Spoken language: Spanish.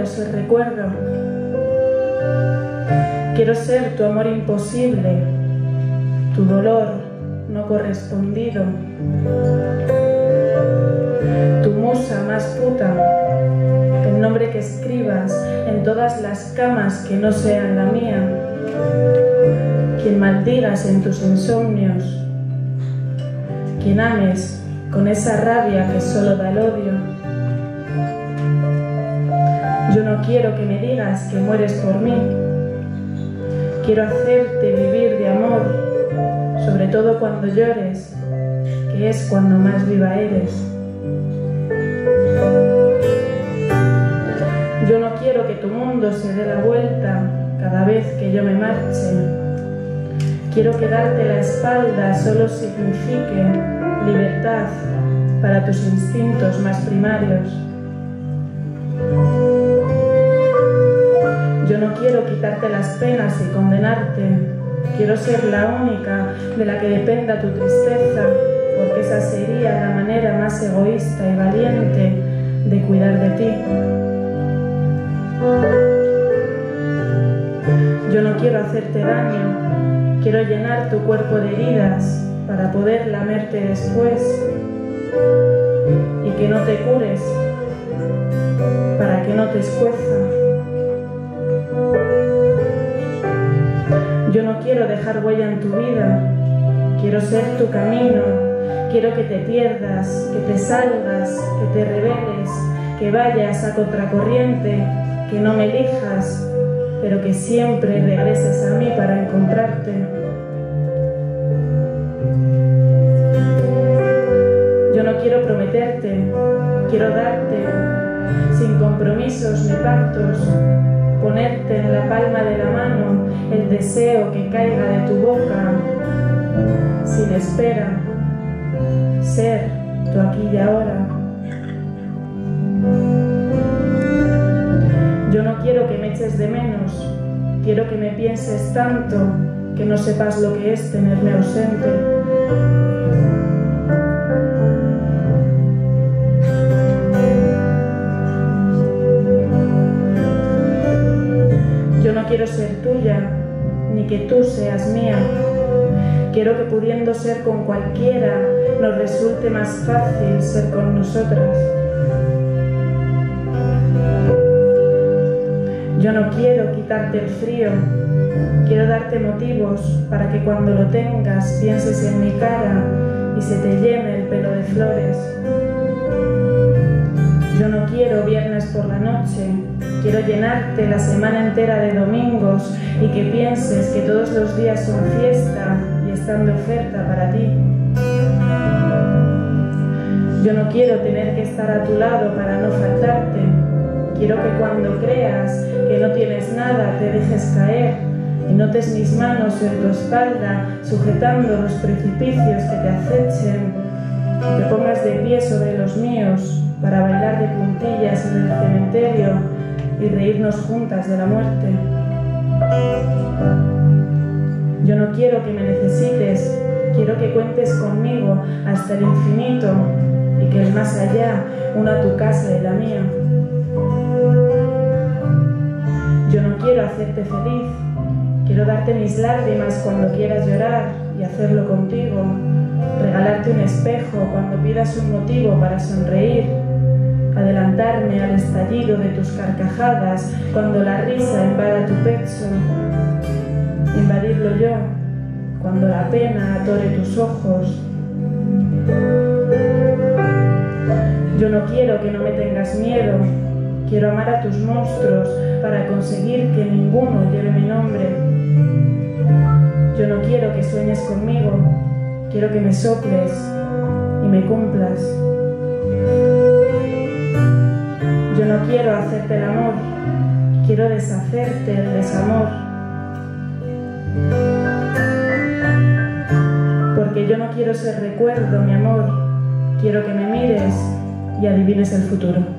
ser recuerdo. Quiero ser tu amor imposible, tu dolor no correspondido, tu musa más puta, el nombre que escribas en todas las camas que no sean la mía, quien maldigas en tus insomnios, quien ames con esa rabia que solo da el odio. Yo no quiero que me digas que mueres por mí. Quiero hacerte vivir de amor, sobre todo cuando llores, que es cuando más viva eres. Yo no quiero que tu mundo se dé la vuelta cada vez que yo me marche. Quiero que darte la espalda solo signifique libertad para tus instintos más primarios. Yo no quiero quitarte las penas y condenarte. Quiero ser la única de la que dependa tu tristeza, porque esa sería la manera más egoísta y valiente de cuidar de ti. Yo no quiero hacerte daño. Quiero llenar tu cuerpo de heridas para poder lamerte después y que no te cures, para que no te escueza. Yo no quiero dejar huella en tu vida, quiero ser tu camino, quiero que te pierdas, que te salgas, que te rebeles, que vayas a contracorriente, que no me elijas, pero que siempre regreses a mí para encontrarte. Yo no quiero prometerte, quiero darte, sin compromisos ni pactos, ponerte en la palma de la mano el deseo que caiga de tu boca, sin espera, ser tu aquí y ahora. Yo no quiero que me eches de menos, quiero que me pienses tanto que no sepas lo que es tenerme ausente. Yo no quiero ser tuya, ni que tú seas mía. Quiero que pudiendo ser con cualquiera, nos resulte más fácil ser con nosotras. Yo no quiero quitarte el frío, quiero darte motivos para que cuando lo tengas pienses en mi cara y se te llene el pelo de flores. Yo no quiero viernes por la noche, quiero llenarte la semana entera de domingos y que pienses que todos los días son fiesta y están de oferta para ti. Yo no quiero tener que estar a tu lado para no faltarte, quiero que cuando creas que no tienes nada te dejes caer y notes mis manos en tu espalda sujetando los precipicios que te acechen y te pongas de pie sobre los míos para bailar de puntillas en el cementerio y reírnos juntas de la muerte. Yo no quiero que me necesites, quiero que cuentes conmigo hasta el infinito y que el más allá una tu casa y la mía. Yo no quiero hacerte feliz, quiero darte mis lágrimas cuando quieras llorar y hacerlo contigo, regalarte un espejo cuando pidas un motivo para sonreír, adelantarme al estallido de tus carcajadas cuando la risa invada tu pecho, invadirlo yo cuando la pena atore tus ojos. Yo no quiero que no me tengas miedo, quiero amar a tus monstruos para conseguir que ninguno lleve mi nombre. Yo no quiero que sueñes conmigo, quiero que me soples y me cumplas. Yo no quiero hacerte el amor, quiero deshacerte el desamor. Porque yo no quiero ser recuerdo, mi amor, quiero que me mires y adivines el futuro.